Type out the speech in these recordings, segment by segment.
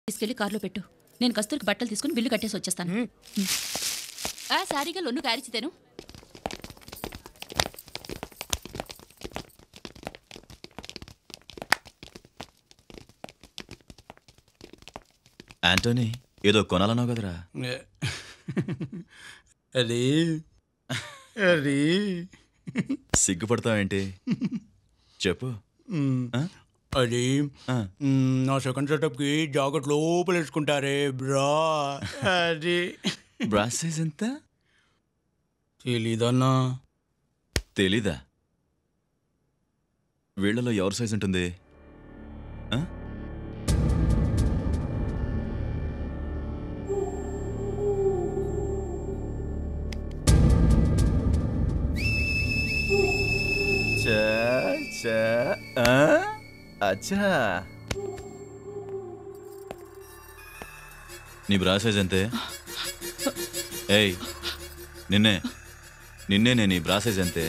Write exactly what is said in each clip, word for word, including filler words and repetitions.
తీసుకెళ్లి కార్లో పెట్టు. నేను కస్తూరికి బట్టలు తీసుకుని బిల్లు కట్టేసి వచ్చేస్తాను. ఆ సారీగా లొన్ను కారిచితేను. ఆంటోనీ, ఏదో కొనాలన్నావు కదరా? అది అది సిగ్గుపడతావేంటి? చెప్పు. అది నా సెకండ్ సెటప్ కి జాకెట్ లోపల వేసుకుంటారే బ్రా. అది బ్రా సైజ్ ఎంత? తెలీదన్నా. తెలీదా? వీళ్ళలో ఎవరి సైజ్ ఉంటుంది? అచ్చా, నీ బ్రా సైజ్ అంతే? ఏయ్, నిన్నే నిన్నే నేను నీ బ్రా సైజ్ అంతే?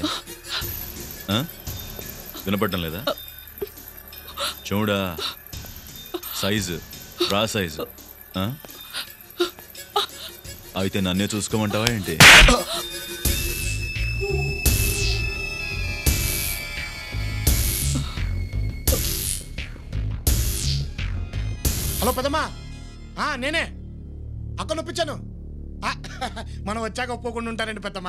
వినపడటం లేదా? చూడా, సైజు బ్రా సైజు. అయితే నన్నే చూసుకోమంటావా ఏంటి? హలో పెద్దమ్మా, నేనే అక్క నొప్పించాను. మనం వచ్చాక ఒప్పుకోకుండా ఉంటారండి పెద్దమ్మా.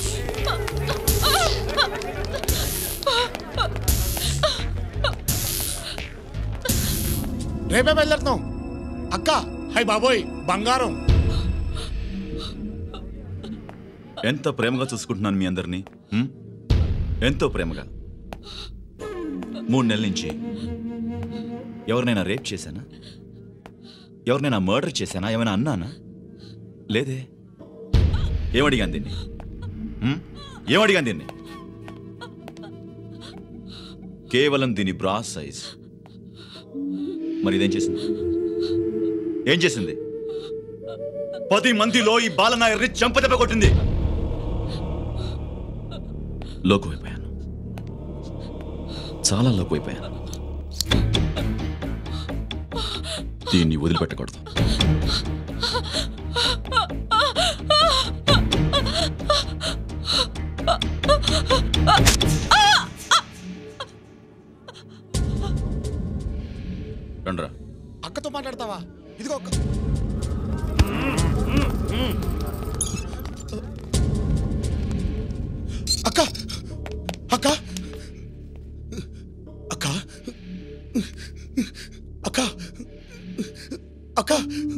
రేపే బయలుదేరుతున్నాం అక్క. హై బాబోయ్ బంగారం. ఎంత ప్రేమగా చూసుకుంటున్నాను మీ అందరినీ, ఎంతో ప్రేమగా. మూడు నెలల నుంచి ఎవరినైనా రేప్ చేశానా? ఎవరినైనా మర్డర్ చేశానా? ఏమైనా అన్నానా? లేదే. ఏమడిగాను దీన్ని? ఏమడిగాను దీన్ని? కేవలం దీని బ్రా సైజ్. మరి ఇదేం చేసింది? ఏం చేసింది? పది మందిలో ఈ బాలనాయర్ని చంపదెబ్బ కొట్టింది. లోకువైపోయాను, చాలా లోకువైపోయాను. దీన్ని వదిలిపెట్టకూడదు. రండ్రా. అక్కతో మాట్లాడతావా? ఇదిగో అక్క. అక్క అక్క అక్క అక్క అక్క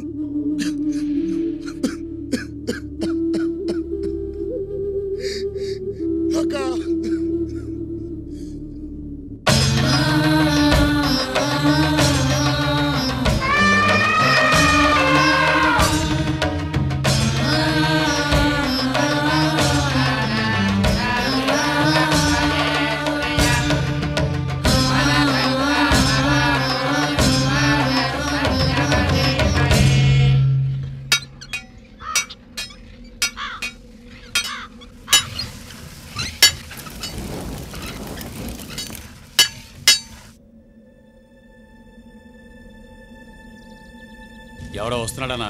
అక్క ఎవడో వస్తున్నాడనా?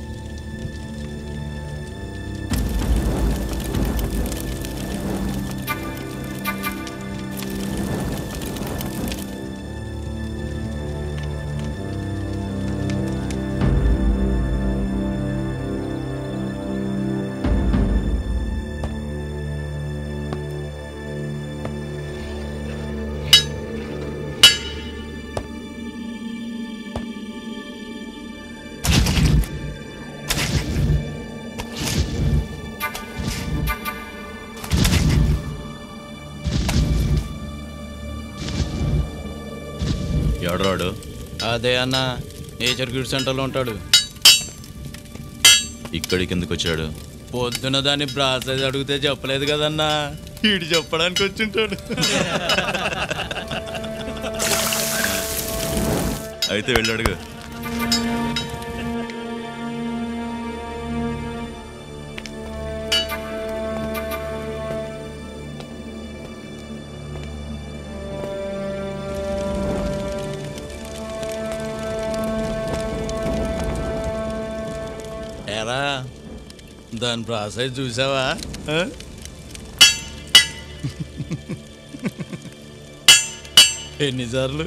ఎవడరాడు? అదే అన్న, నేచర్ గిఫ్ట్ సెంటర్లో ఉంటాడు. ఇక్కడికి ఎందుకు వచ్చాడు? పొద్దున దాన్ని బ్రా సైజ్ అడిగితే చెప్పలేదు కదన్నా, వీడు చెప్పడానికి వచ్చింటాడు. అయితే వెళ్ళాడుగా. ఎరా దాని ప్రాసెస్ చూసావా? ఎన్నిసార్లు?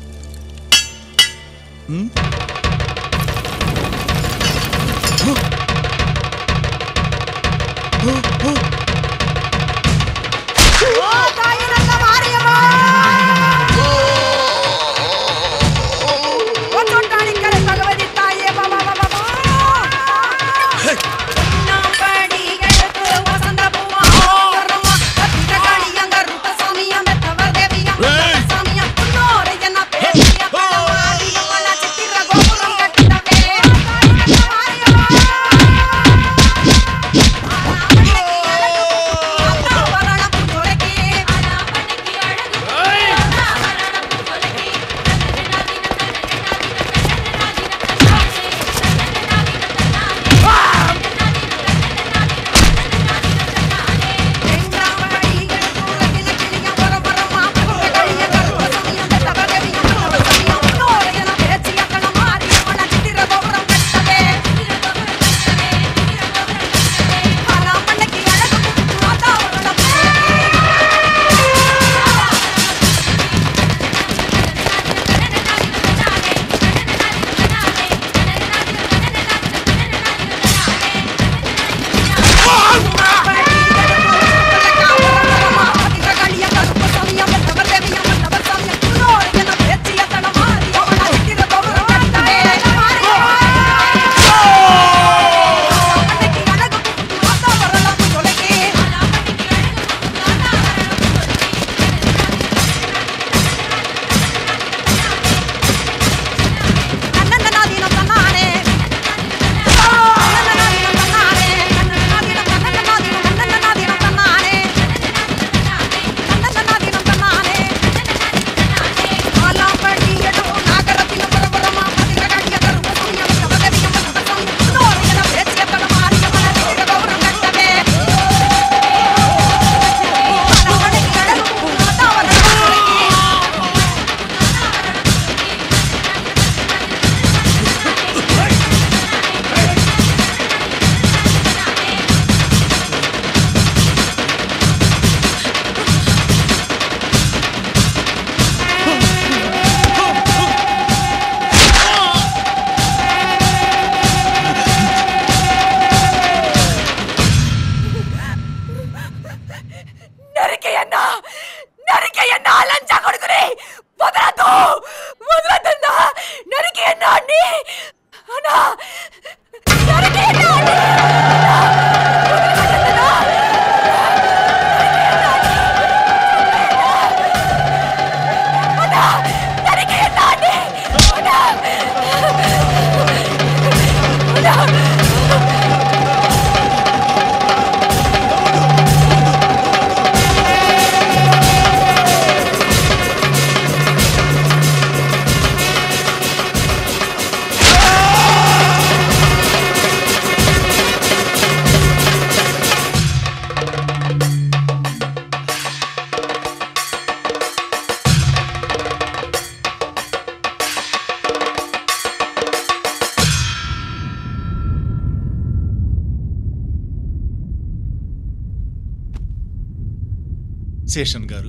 శేషన్ గారు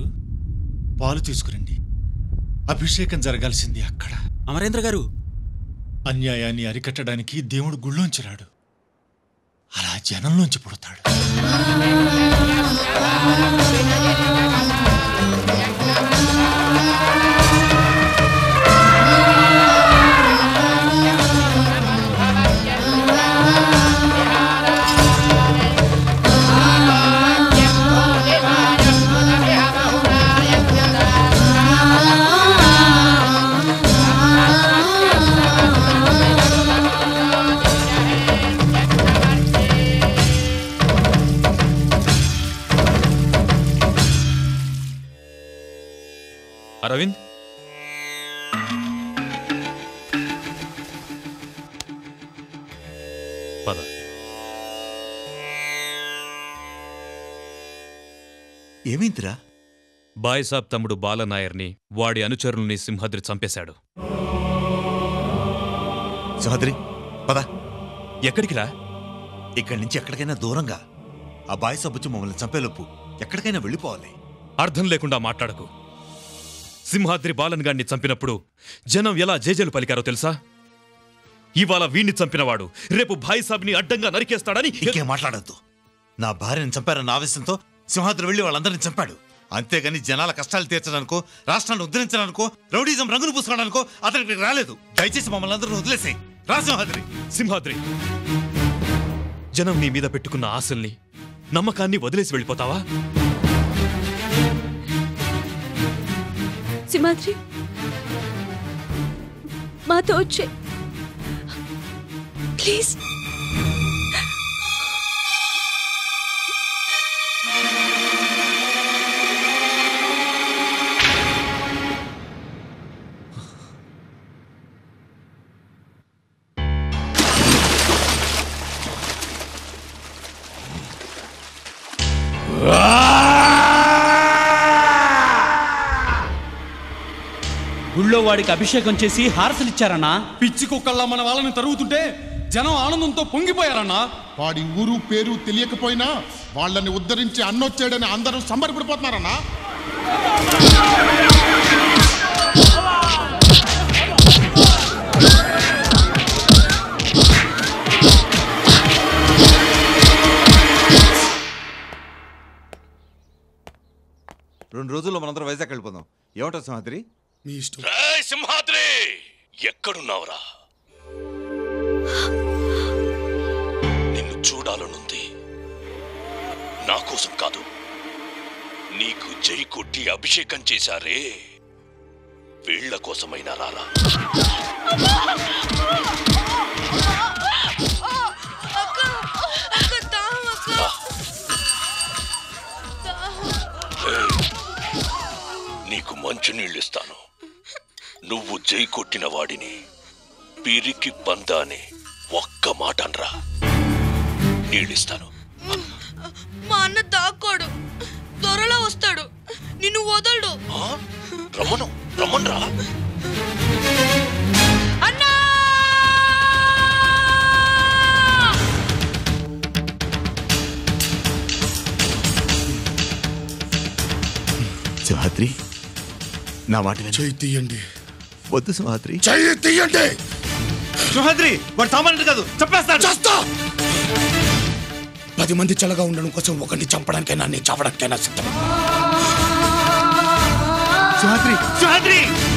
పాలు తీసుకురండి. అభిషేకం జరగాల్సింది అక్కడ. అమరేంద్ర గారు, అన్యాయాన్ని అరికట్టడానికి దేవుడు గుళ్ళోంచి రాడు, అలా జనంలోంచి పుడతాడు. అరవింద్, పద. ఏమైందిరా? బాయ్సాబ్ తమ్ముడు బాలనాయర్ని, వాడి అనుచరుల్ని సింహాద్రి చంపేశాడు. సహోదరి పద. ఎక్కడికిరా? ఇక్కడి నుంచి ఎక్కడికైనా దూరంగా ఆ బాయ్ సబ్బుచ్చి మమ్మల్ని చంపేలోపు ఎక్కడికైనా వెళ్ళిపోవాలి. అర్థం లేకుండా మాట్లాడకు. సింహాద్రి బాలన్ గారిని చంపినప్పుడు జనం ఎలా జేజేలు పలికారో తెలుసా? ఇవాళ వీణ్ణి చంపినవాడు రేపు భాయ్ సాబ్ని అడ్డంగా నరికేస్తాడని. ఇంకేం మాట్లాడద్దు. నా భార్యను చంపారన్న ఆవేశంతో సింహాద్రి వెళ్ళి వాళ్ళందరినీ చంపాడు. అంతేగాని జనాల కష్టాలు తీర్చడానికో రాష్ట్రాన్ని ఉద్ధరించడానికో రౌడీజం రంగులు పూసుకోవడానికో అతనికి రాలేదు. దయచేసి మమ్మల్ని అందరూ వదిలేసి రా సింహాద్రి. సింహాద్రి, జనం నీ మీద పెట్టుకున్న ఆశల్ని నమ్మకాన్ని వదిలేసి వెళ్ళిపోతావా? సింహాద్రి, మాతో వచ్చే ప్లీజ్. గుళ్ళో వాడికి అభిషేకం చేసి హారసలిచ్చారన్నా. పిచ్చి కుక్కల్లా మన వాళ్ళని తరుగుతుంటే జనం ఆనందంతో పొంగిపోయారన్నా. వాడి ఊరు పేరు తెలియకపోయినా వాళ్ళని ఉద్ధరించి అన్నొచ్చాడని అందరూ సంబరపడిపోతున్నారన్నా. రెండు రోజుల్లో మనందరం వైజాగ్ వెళ్ళిపోదాం. ఏమంటారు సింహాద్రి? మీ ఇష్టం. సింహాద్రి, ఎక్కడున్నావురా? నిన్ను చూడాలనుంది. నా కోసం కాదు, నీకు జై కొట్టి అభిషేకం చేశారే వీళ్ల కోసమైనా రారా. నీకు మంచి నీళ్ళు ఇస్తాను. నువ్వు జై కొట్టిన వాడిని పిరికి పందాని ఒక్క మాట అనరా, నీళ్ళిస్తాను. మా అన్న దాక్కోడు, త్వరలో వస్తాడు, నిన్ను వదలడు. రమ్మను రమ్మన్రా. అన్నా! సింహాద్రి, నా మాట చెయ్యి తీయండి. వద్దు సింహాద్రి, చెయ్యి తీయండి. సింహాద్రి వాడు సామాన్యుడు కాదు, చంపేస్తాడు. చేస్తా. పది మంది చల్లగా ఉండడం కోసం ఒకరిని చంపడానికైనా నేను చావడానికైనా సిద్ధం. సింహాద్రి సింహాద్రి